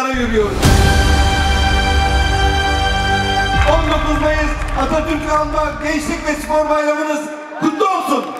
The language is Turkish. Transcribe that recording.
meydana yürüyoruz. 19 Mayıs Atatürk Anma Gençlik ve Spor Bayramınız kutlu olsun.